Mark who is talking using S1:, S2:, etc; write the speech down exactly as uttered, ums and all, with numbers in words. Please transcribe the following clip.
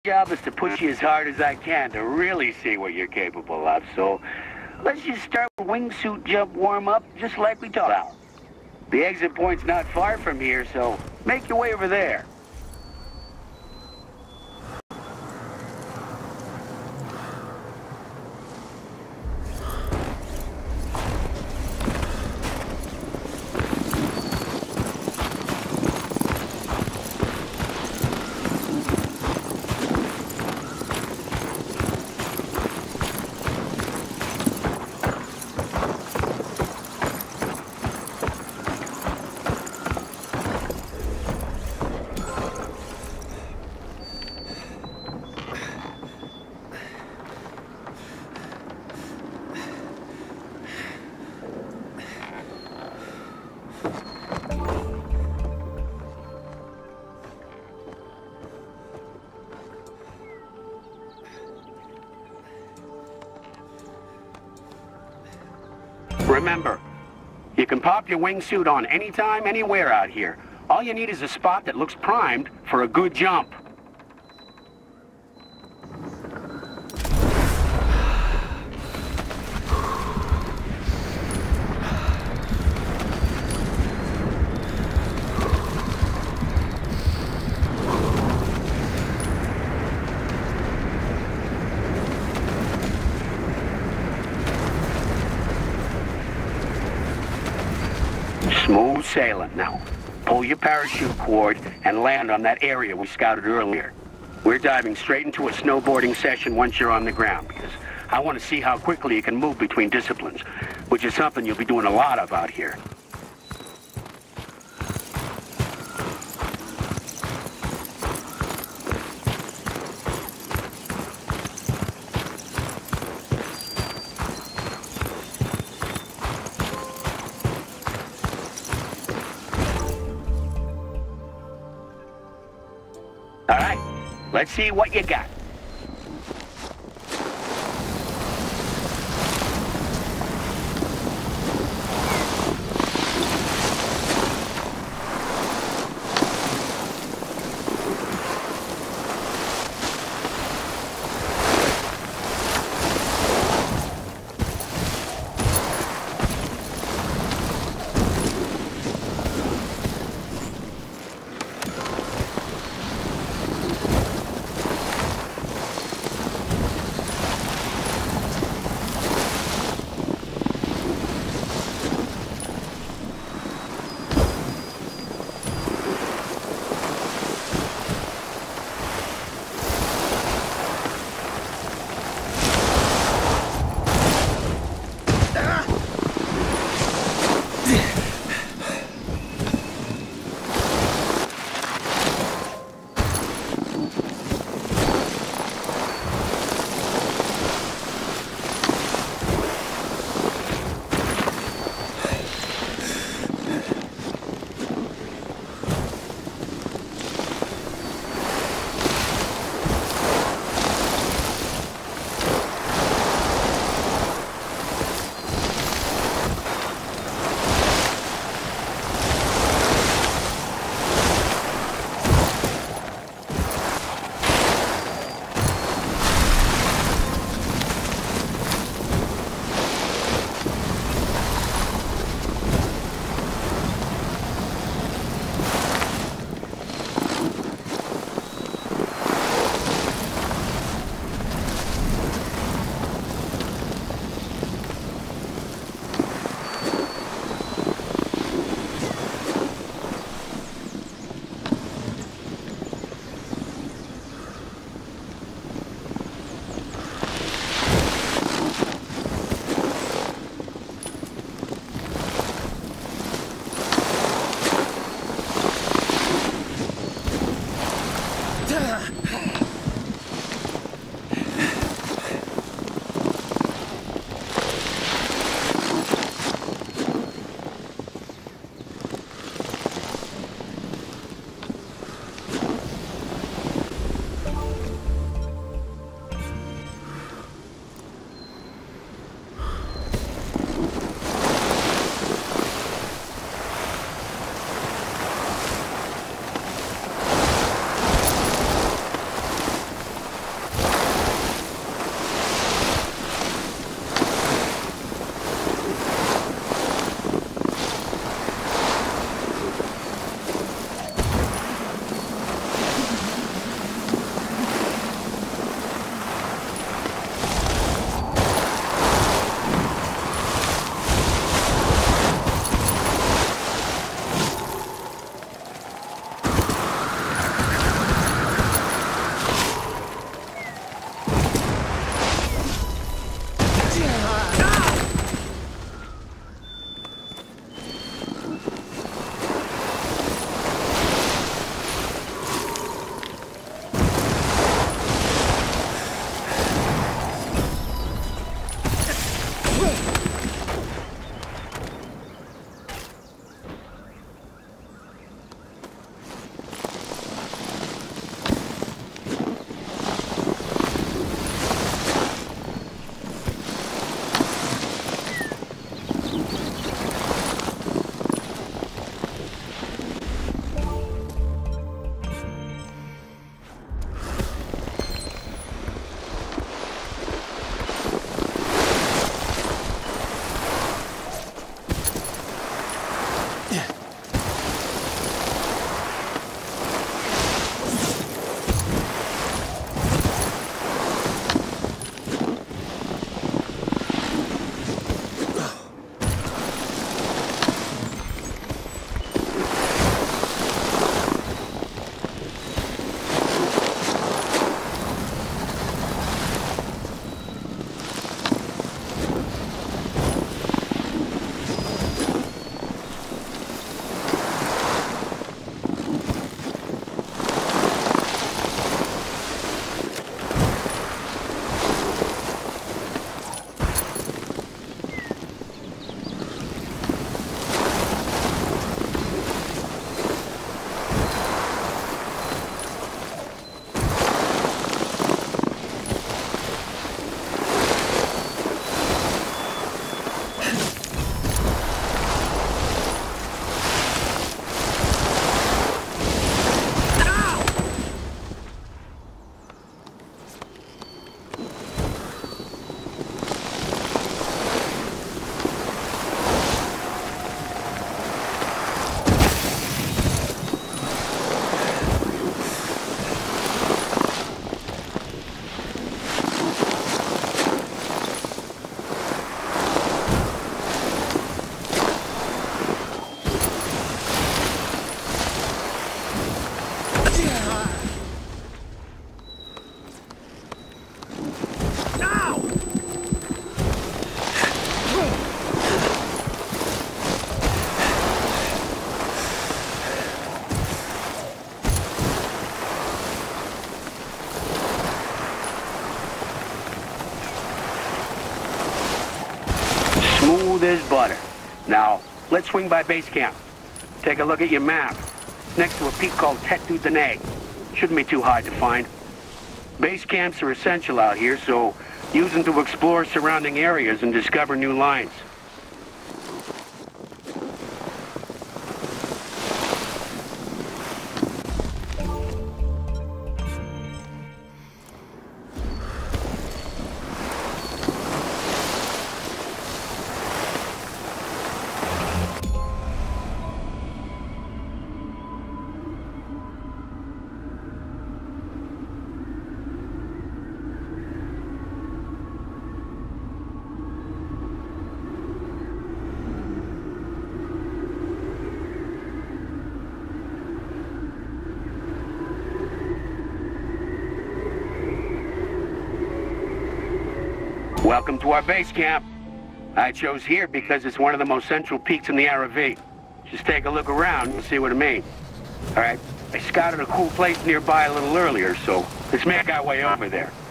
S1: job is to push you as hard as I can to really see what you're capable of, so let's just start with wingsuit jump warm-up, just like we talked about. The exit point's not far from here, so make your way over there. Remember, you can pop your wingsuit on anytime, anywhere out here. All you need is a spot that looks primed for a good jump. Smooth sailing now. Pull your parachute cord and land on that area we scouted earlier. We're diving straight into a snowboarding session once you're on the ground, because I want to see how quickly you can move between disciplines, which is something you'll be doing a lot of out here. All right, let's see what you got.
S2: Now!
S1: Smooth as butter. Now, let's swing by base camp. Take a look at your map. Next to a peak called Tête du Danae. Shouldn't be too hard to find. Base camps are essential out here, so use them to explore surrounding areas and discover new lines. Welcome to our base camp. I chose here because it's one of the most central peaks in the R V. Just take a look around and you'll see what I mean. All right, I scouted a cool place nearby a little earlier, so let's make our way over there.